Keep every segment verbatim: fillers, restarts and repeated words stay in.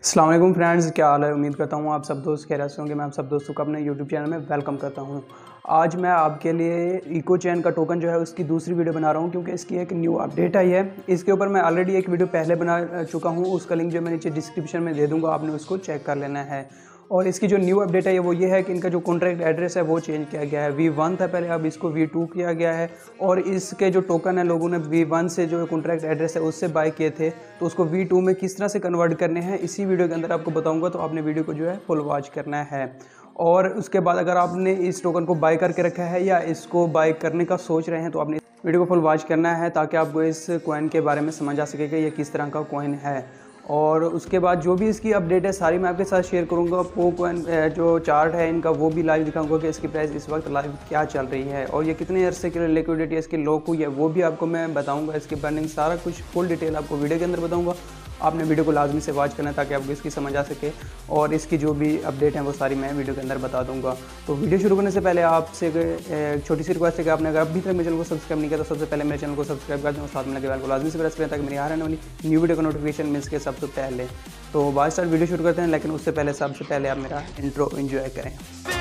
अस्सलाम वालेकुम फ्रेंड्स, क्या हाल है। उम्मीद करता हूँ आप सब दोस्त खैरियत से होंगे। मैं आप सब दोस्तों को अपने यूट्यूब चैनल में वेलकम करता हूँ। आज मैं आपके लिए इको चैन का टोकन जो है उसकी दूसरी वीडियो बना रहा हूँ, क्योंकि इसकी एक न्यू अपडेट आई है। इसके ऊपर मैं ऑलरेडी एक वीडियो पहले बना चुका हूँ, उसका लिंक जो मैं नीचे डिस्क्रिप्शन में दे दूँगा, आपने उसको चेक कर लेना है। और इसकी जो न्यू अपडेट है वो ये है कि इनका जो कॉन्ट्रैक्ट एड्रेस है वो चेंज किया गया है। वी वन था पहले, अब इसको वी टू किया गया है। और इसके जो टोकन है लोगों ने वी वन से जो कॉन्ट्रैक्ट एड्रेस है उससे बाय किए थे, तो उसको वी टू में किस तरह से कन्वर्ट करने हैं इसी वीडियो के अंदर आपको बताऊंगा। तो आपने वीडियो को जो है फुल वॉच करना है। और उसके बाद अगर आपने इस टोकन को बाय करके रखा है या इसको बाय करने का सोच रहे हैं तो आपने वीडियो को फुल वॉच करना है, ताकि आपको इस कॉइन के बारे में समझ आ सके कि ये किस तरह का कॉइन है। और उसके बाद जो भी इसकी अपडेट है सारी मैं आपके साथ शेयर करूंगा। वो कॉइन जो चार्ट है इनका वो भी लाइव दिखाऊंगा कि इसकी प्राइस इस वक्त लाइव क्या चल रही है, और ये कितने अरसे के लिए लिक्विडिटी इसकी लॉक हुई है वो भी आपको मैं बताऊंगा। इसकी बर्निंग सारा कुछ फुल डिटेल आपको वीडियो के अंदर बताऊंगा। आपने वीडियो को लाजमी से वॉच करना है ताकि आपको इसकी समझ आ सके, और इसकी जो भी अपडेट है वो सारी मैं वीडियो के अंदर बता दूंगा। तो वीडियो शुरू करने से पहले आपसे एक छोटी सी रिक्वेस्ट है कि आपने अगर अभी तक मेरे चैनल को सब्सक्राइब नहीं किया तो सबसे पहले मेरे चैनल को सब्सक्राइब कर दें और साथ में लगे बेल को लाजमी से प्रेस करें ताकि मेरी आने वाली न्यू वीडियो का नोटिफिकेशन मिल सके सबसे पहले। तो बात स्टार्ट वीडियो शुरू करते हैं, लेकिन उससे पहले सबसे पहले आप मेरा इंट्रो एंजॉय करें।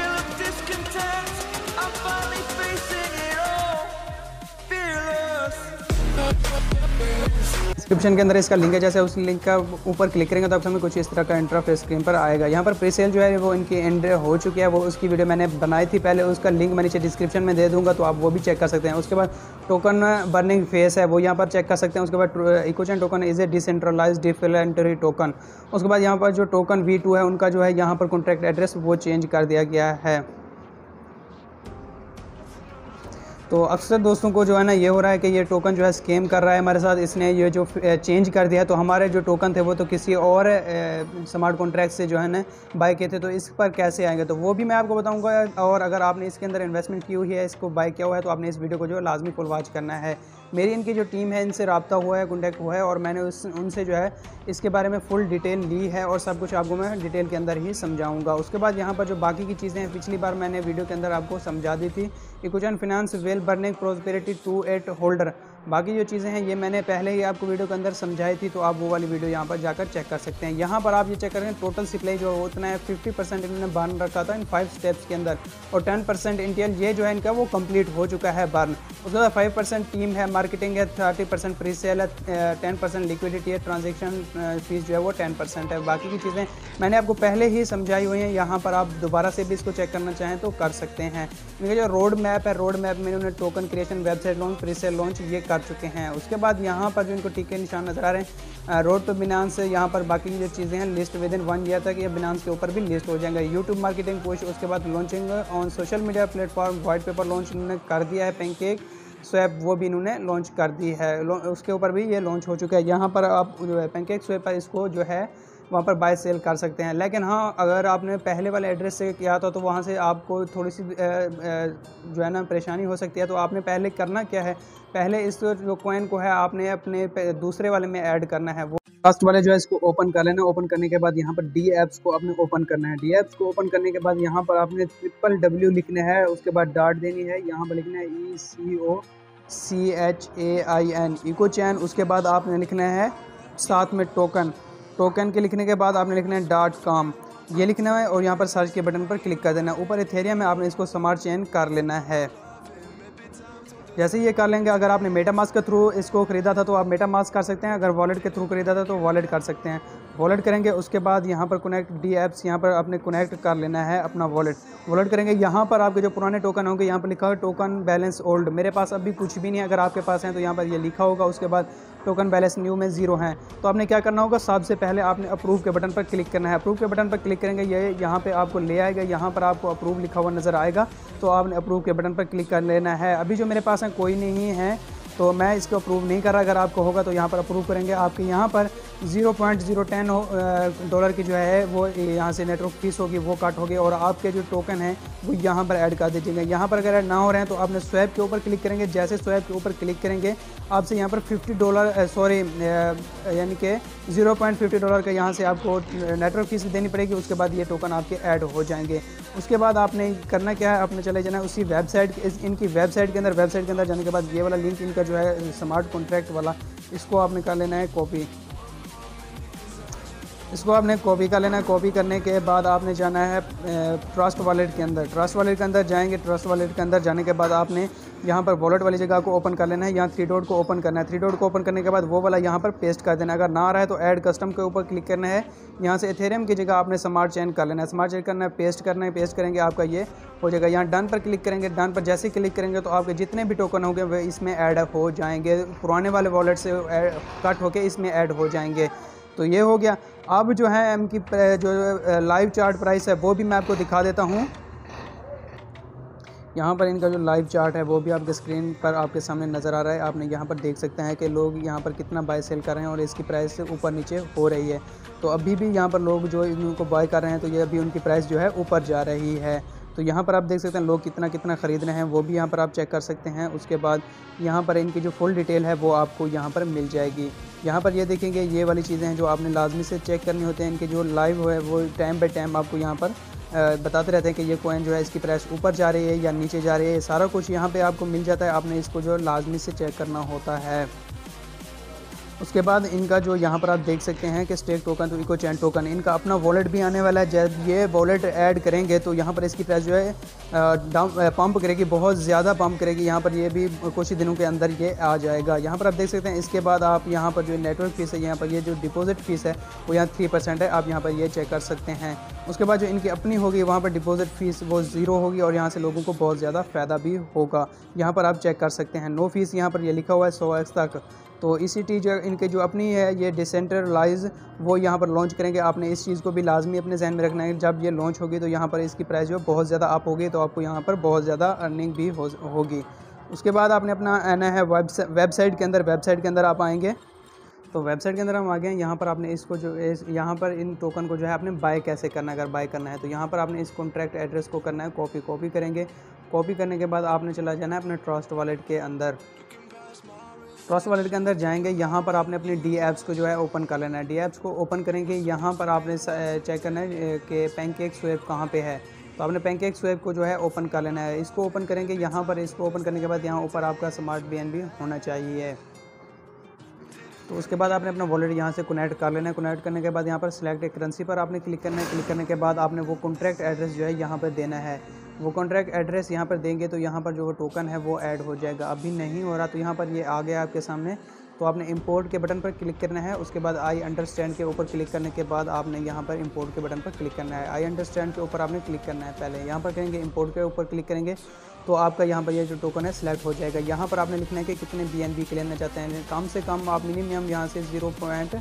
डिस्क्रिप्शन के अंदर इसका लिंक है, जैसे उस लिंक का ऊपर क्लिक करेंगे तो आप हमें कुछ इस तरह का इंटरफेस स्क्रीन पर आएगा। यहाँ पर प्री सेल जो है वो इनकी एंड हो चुकी है, वो उसकी वीडियो मैंने बनाई थी पहले, उसका लिंक मैं नीचे डिस्क्रिप्शन में दे दूंगा, तो आप वो भी चेक कर सकते हैं। उसके बाद टोकन बर्निंग फेस है वो यहाँ पर चेक कर सकते हैं। उसके बाद Eco Chain token is a decentralized deflationary token. उसके बाद यहाँ पर जो टोकन वी टू है उनका जो है यहाँ पर कॉन्ट्रैक्ट एड्रेस वो चेंज कर दिया गया है। तो अक्सर दोस्तों को जो है ना ये हो रहा है कि ये टोकन जो है स्कैम कर रहा है हमारे साथ, इसने ये जो चेंज कर दिया है। तो हमारे जो टोकन थे वो तो किसी और स्मार्ट कॉन्ट्रैक्ट से जो है ना बाय किए थे, तो इस पर कैसे आएंगे तो वो भी मैं आपको बताऊंगा। और अगर आपने इसके अंदर इन्वेस्टमेंट की हुई है, इसको बाय किया हुआ है, तो आपने इस वीडियो को जो है लाजमी फुल वॉच करना है। मेरी इनकी जो टीम है इनसे रब्ता हुआ है, कॉन्टैक्ट हुआ है, और मैंने उस उनसे जो है इसके बारे में फुल डिटेल ली है, और सब कुछ आपको मैं डिटेल के अंदर ही समझाऊंगा। उसके बाद यहाँ पर जो बाकी की चीज़ें हैं पिछली बार मैंने वीडियो के अंदर आपको समझा दी थी। Eco Chain finance well burning prosperity to eight holder, बाकी जो चीज़ें हैं ये मैंने पहले ही आपको वीडियो के अंदर समझाई थी, तो आप वो वाली वीडियो यहाँ पर जाकर चेक कर सकते हैं। यहाँ पर आप ये चेक करें टोटल सप्लाई जो उतना है फिफ्टी परसेंट इन्होंने बर्न रखा था इन फाइव स्टेप्स के अंदर, और टेन परसेंट इंटेल ये जो है इनका वो कंप्लीट हो चुका है बर्न। उसके बाद फाइव परसेंट टीम है, मार्केटिंग है, थर्टी परसेंट प्री सेल है, टेन परसेंट लिक्विडिटी है, ट्रांजेक्शन फीस जो है वो टेन परसेंट है। बाकी की चीज़ें मैंने आपको पहले ही समझाई हुई हैं, यहाँ पर आप दोबारा से भी इसको चेक करना चाहें तो कर सकते हैं। इनका जो रोड मैप है, रोड मैप में उन्होंने token creation, website launch, pre sale launch ये कर चुके हैं। उसके बाद यहाँ पर जो इनको टीके निशान नजर आ रहे हैं, रोड टू बिनांस, यहाँ पर बाकी जो चीज़ें हैं list within one year तक ये बिनांस के ऊपर भी लिस्ट हो जाएंगे। यूट्यूब मार्केटिंग पुश, उसके बाद launching on social media platform, white paper launch इन्होंने कर दिया है, पैनकेक स्वैप वो भी इन्होंने लॉन्च कर दी है, उसके ऊपर भी ये लॉन्च हो चुका है। यहाँ पर आप जो है पैनकेक स्वैप पर इसको जो है वहाँ पर बाय सेल कर सकते हैं। लेकिन हाँ, अगर आपने पहले वाले एड्रेस से किया था तो वहाँ से आपको थोड़ी सी जो है ना परेशानी हो सकती है। तो आपने पहले करना क्या है, पहले इस जो कॉइन को है आपने अपने दूसरे वाले में ऐड करना है। वो फर्स्ट वाले जो है इसको ओपन कर लेना। ओपन करने के बाद यहाँ पर डी एप्स को आपने ओपन करना है। डी एप्स को ओपन करने के बाद यहाँ पर आपने ट्रिपल डब्ल्यू लिखना है, उसके बाद डॉट देनी है, यहाँ पर लिखना है E C O C H A I N Eco Chain. उसके बाद आपने लिखना है साथ में टोकन, टोकन के लिखने के बाद आपने लिखना है डॉट कॉम, ये लिखना है, और यहाँ पर सर्च के बटन पर क्लिक कर देना है। ऊपर इथेरियम में आपने इसको स्मार्ट चेन कर लेना है। जैसे ये कर लेंगे, अगर आपने मेटामास्क के थ्रू इसको ख़रीदा था तो आप मेटामास्क कर सकते हैं, अगर वॉलेट के थ्रू ख़रीदा था तो वॉलेट कर सकते हैं। वॉलेट करेंगे, उसके बाद यहाँ पर कनेक्ट डी एप्स, यहाँ पर आपने कनेक्ट कर लेना है अपना वॉलेट। वॉलेट करेंगे, यहाँ पर आपके जो पुराने टोकन होंगे यहाँ पर लिखा है टोकन बैलेंस ओल्ड, मेरे पास अभी कुछ भी नहीं है, अगर आपके पास है तो यहाँ पर ये लिखा होगा। उसके बाद टोकन बैलेंस न्यू में जीरो है, तो आपने क्या करना होगा, सबसे पहले आपने अप्रूव के बटन पर क्लिक करना है। अप्रूव के बटन पर क्लिक करेंगे, ये यहाँ पे आपको ले आएगा, यहाँ पर आपको अप्रूव लिखा हुआ नज़र आएगा, तो आपने अप्रूव के बटन पर क्लिक कर लेना है। अभी जो मेरे पास है कोई नहीं है तो मैं इसको अप्रूव नहीं कर रहा, अगर आपको होगा तो यहाँ पर अप्रूव करेंगे। आपके यहाँ पर zero point zero ten dollar की जो है वो यहाँ से नेटवर्क फीस होगी वो कट होगी, और आपके जो टोकन है वो यहाँ पर ऐड कर दीजिएगा। यहाँ पर अगर ऐड ना हो रहे हैं तो आपने स्वैप के ऊपर क्लिक करेंगे। जैसे स्वैप के ऊपर क्लिक करेंगे आपसे यहाँ पर फिफ्टी डॉलर सॉरी यानी कि ज़ीरो पॉइंट फिफ्टी डॉलर का यहाँ से आपको नेटवर्क फीस देनी पड़ेगी। उसके बाद ये टोकन आपके ऐड हो जाएंगे। उसके बाद आपने करना क्या है, आपने चले जाना उसी वेबसाइट, इनकी वेबसाइट के अंदर। वेबसाइट के अंदर जाने के बाद ये वाला लिंक इनका जो है स्मार्ट कॉन्ट्रैक्ट वाला, इसको आपने कर लेना है कॉपी। इसको आपने कॉपी कर लेना है। कॉपी करने के बाद आपने जाना है ट्रस्ट वॉलेट के अंदर। ट्रस्ट वॉलेट के अंदर जाएंगे। ट्रस्ट वॉलेट के अंदर जाने के बाद आपने यहाँ पर वॉलेट वाली जगह को ओपन कर लेना है। यहाँ थ्री डॉट को ओपन करना है। थ्री डॉट को ओपन करने के बाद वो वाला यहाँ पर पेस्ट कर देना है। अगर ना आ रहा है तो ऐड कस्टम के ऊपर क्लिक करना है। यहाँ से इथेरियम की जगह आपने स्मार्ट चेन कर लेना है। स्मार्ट चेन करना है, पेस्ट करना है। पेस्ट करेंगे आपका ये हो जाएगा। यहाँ डन पर क्लिक करेंगे। डन पर जैसे क्लिक करेंगे तो आपके जितने भी टोकन होंगे वे इसमें ऐड हो जाएंगे। पुराने वाले वॉलेट से कट होके इसमें ऐड हो जाएंगे। तो ये हो गया। अब जो है इनकी जो लाइव चार्ट प्राइस है वो भी मैं आपको दिखा देता हूँ। यहाँ पर इनका जो लाइव चार्ट है वो भी आपके स्क्रीन पर आपके सामने नज़र आ रहा है। आपने यहाँ पर देख सकते हैं कि लोग यहाँ पर कितना बाय सेल कर रहे हैं और इसकी प्राइस ऊपर नीचे हो रही है। तो अभी भी यहाँ पर लोग जो इनको बाय कर रहे हैं तो ये अभी उनकी प्राइस जो है ऊपर जा रही है। तो यहाँ पर आप देख सकते हैं लोग कितना कितना ख़रीद रहे हैं, वो भी यहाँ पर आप चेक कर सकते हैं। उसके बाद यहाँ पर इनकी जो फुल डिटेल है वो आपको यहाँ पर मिल जाएगी। यहाँ पर ये देखेंगे ये वाली चीज़ें हैं जो आपने लाजमी से चेक करनी होती हैं। इनके जो लाइव है वो टाइम बाई टाइम आपको यहाँ पर बताते रहते हैं कि ये कॉइन जो है इसकी प्राइस ऊपर जा रही है या नीचे जा रही है। सारा कुछ यहाँ पे आपको मिल जाता है। आपने इसको जो लाजमी से चेक करना होता है। उसके बाद इनका जो यहाँ पर आप देख सकते हैं कि स्टेक टोकन तो इको चैन टोकन, इनका अपना वॉलेट भी आने वाला है। जब ये वॉलेट ऐड करेंगे तो यहाँ पर इसकी प्राइस जो है डाउन पंप करेगी, बहुत ज़्यादा पंप करेगी। यहाँ पर ये भी कुछ ही दिनों के अंदर ये आ जाएगा। यहाँ पर आप देख सकते हैं। इसके बाद आप यहाँ पर जो नेटवर्क फ़ीस है, यहाँ पर ये जो डिपॉजिट फ़ीस है वो यहाँ थ्री परसेंट है। आप यहाँ पर ये चेक कर सकते हैं। उसके बाद जो इनकी अपनी होगी वहाँ पर डिपॉजिट फ़ीस वो ज़ीरो होगी और यहाँ से लोगों को बहुत ज़्यादा फ़ायदा भी होगा। यहाँ पर आप चेक कर सकते हैं। नो फीस यहाँ पर ये लिखा हुआ है सौ एक्स तक। तो इसी टी जो इनके जो अपनी है ये डिसेंट्रलाइज वो यहाँ पर लॉन्च करेंगे। आपने इस चीज़ को भी लाजमी अपने जहन में रखना है। जब ये लॉन्च होगी तो यहाँ पर इसकी प्राइस जो बहुत ज़्यादा अप होगी तो आपको यहाँ पर बहुत ज़्यादा अर्निंग भी हो, होगी। उसके बाद आपने अपना आना है वेबसाइट के अंदर। वेबसाइट के अंदर आप आएंगे तो वेबसाइट के अंदर हम आ गए। यहाँ पर आपने इसको जो इस यहाँ पर इन टोकन को जो है आपने बाय कैसे करना है। अगर बाय करना है तो यहाँ पर आपने इस कॉन्ट्रैक्ट एड्रेस को करना है कॉपी। कॉपी करेंगे। कॉपी करने के बाद आपने चला जाना है अपने ट्रस्ट वॉलेट के अंदर। ट्रस्ट वॉलेट के अंदर जाएंगे। यहाँ पर आपने अपनी डी ऐप्स को जो है ओपन कर लेना है। डी ऐप्स को ओपन करेंगे। यहाँ पर आपने चेक करना है कि पैनकेक स्वैप कहाँ पे है। तो आपने पैनकेक स्वैप को जो है ओपन कर लेना है। इसको ओपन करेंगे। यहाँ पर इसको ओपन करने के बाद यहाँ ऊपर आपका स्मार्ट बीएनबी होना चाहिए। तो उसके बाद आपने अपना वॉलेट यहाँ से कनेक्ट कर लेना है। कनेक्ट करने के बाद यहाँ पर सिलेक्ट एक करेंसी पर आपने क्लिक करना है। क्लिक करने के बाद आपने वो कॉन्ट्रैक्ट एड्रेस जो है यहाँ पर देना है। वो कॉन्ट्रैक्ट एड्रेस यहाँ पर देंगे तो यहाँ पर जो वो टोकन है वो ऐड हो जाएगा। अभी नहीं हो रहा तो यहाँ पर ये आ गया आपके सामने। तो आपने इंपोर्ट के बटन पर क्लिक करना है। उसके बाद आई अंडरस्टैंड के ऊपर क्लिक करने के बाद आपने यहाँ पर इंपोर्ट के बटन पर क्लिक करना है। आई अंडरस्टैंड के ऊपर आपने क्लिक करना है। पहले यहाँ पर करेंगे इंपोर्ट के ऊपर क्लिक करेंगे तो आपका यहाँ पर ये जो टोकन है सिलेक्ट हो जाएगा। यहाँ पर आपने लिखना है कि कितने बीएनबी के लेना चाहते हैं। कम से कम आप मिनिमम यहाँ से ज़ीरो पॉइंट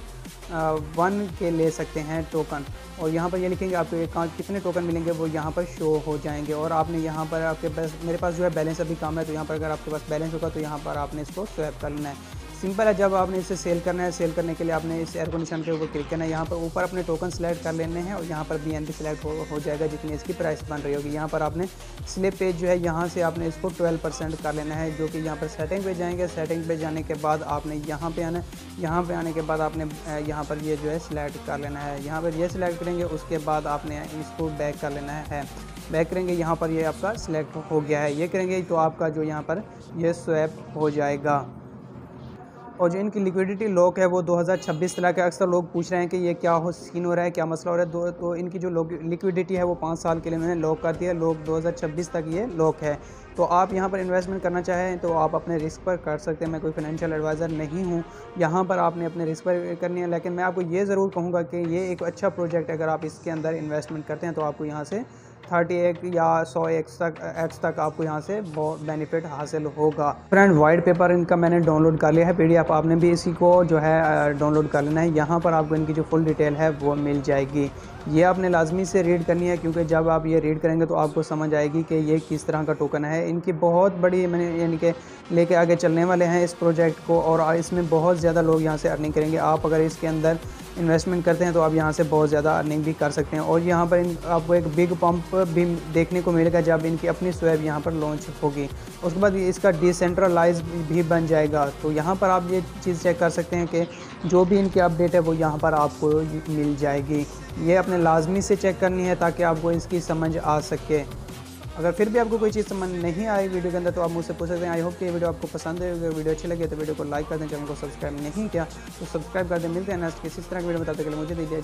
वन के ले सकते हैं टोकन। और यहाँ पर ये लिखेंगे आपको कितने टोकन मिलेंगे वो यहाँ पर शो हो जाएंगे। और आपने यहाँ पर आपके पास मेरे पास जो है बैलेंस अभी कम है तो यहाँ पर अगर आपके पास बैलेंस होगा तो यहाँ पर आपने इसको स्वैप कर लेना है। सिंपल है। जब आपने इसे सेल करना है, सेल करने के लिए आपने इस एयर कंडीशन के ऊपर क्लिक करना है। यहाँ पर ऊपर अपने टोकन सेलेक्ट कर लेने हैं और यहाँ पर बीएनबी सेलेक्ट हो, हो जाएगा जितनी इसकी प्राइस बन रही होगी। यहाँ पर आपने स्लिप पेज जो है यहाँ से आपने इसको ट्वेल्व परसेंट कर लेना है, जो कि यहाँ पर सेटिंग पे जाएंगे। सेटिंग पे जाने के बाद आपने यहाँ पे आना यहाँ पे आने के बाद आपने यहाँ पर ये जो है सिलेक्ट कर लेना है। यहाँ पर ये सिलेक्ट करेंगे। उसके बाद आपने इसको बैक कर लेना है। बैक करेंगे। यहाँ पर ये आपका सिलेक्ट हो गया है। ये करेंगे तो आपका जो यहाँ पर ये स्वैप हो जाएगा। और जो इनकी लिक्विडिटी लॉक है वो दो हज़ार छब्बीस तक है। अक्सर लोग पूछ रहे हैं कि ये क्या हो सीन हो रहा है, क्या मसला हो रहा है। दो तो इनकी जो लिक्विडिटी है वो पाँच साल के लिए मैंने लॉक कर दिया। लॉक दो हज़ार छब्बीस तक ये लॉक है। तो आप यहाँ पर इन्वेस्टमेंट करना चाहें तो आप अपने रिस्क पर कर सकते हैं। मैं कोई फाइनेंशियल एडवाइज़र नहीं हूँ। यहाँ पर आपने अपने रिस्क पर करनी है। लेकिन मैं आपको ये ज़रूर कहूँगा कि ये एक अच्छा प्रोजेक्ट है। अगर आप इसके अंदर इन्वेस्टमेंट करते हैं तो आपको यहाँ से थर्टी एक या सौ एक्स तक एक्स तक आपको यहाँ से बहुत बेनिफिट हासिल होगा। फ्रेंड वाइट पेपर इनका मैंने डाउनलोड कर लिया है। पीडीएफ आपने भी इसी को जो है डाउनलोड कर लेना है। यहाँ पर आपको इनकी जो फुल डिटेल है वो मिल जाएगी। ये आपने लाजमी से रीड करनी है क्योंकि जब आप ये रीड करेंगे तो आपको समझ आएगी कि ये किस तरह का टोकन है। इनकी बहुत बड़ी मैंने यानी कि लेके आगे चलने वाले हैं इस प्रोजेक्ट को और इसमें बहुत ज़्यादा लोग यहाँ से अर्निंग करेंगे। आप अगर इसके अंदर इन्वेस्टमेंट करते हैं तो आप यहाँ से बहुत ज़्यादा अर्निंग भी कर सकते हैं। और यहाँ पर इन आपको एक बिग पंप भी देखने को मिलेगा जब इनकी अपनी स्वैप यहाँ पर लॉन्च होगी। उसके बाद इसका डिसेंट्रलाइज भी बन जाएगा। तो यहाँ पर आप ये चीज़ चेक कर सकते हैं कि जो भी इनकी अपडेट है वो यहाँ पर आपको मिल जाएगी। ये अपने लाजमी से चेक करनी है ताकि आपको इसकी समझ आ सके। अगर फिर भी आपको कोई चीज़ समझ नहीं आई वीडियो के अंदर तो आप मुझसे पूछ सकते हैं। आई होप कि ये वीडियो आपको पसंद है। अगर वीडियो अच्छी लगे तो वीडियो को लाइक कर दें। चैनल को सब्सक्राइब नहीं किया तो सब्सक्राइब कर दें। मिलते हैं नेक्स्ट किसी तरह की वीडियो बताते के लिए मुझे दीजिए।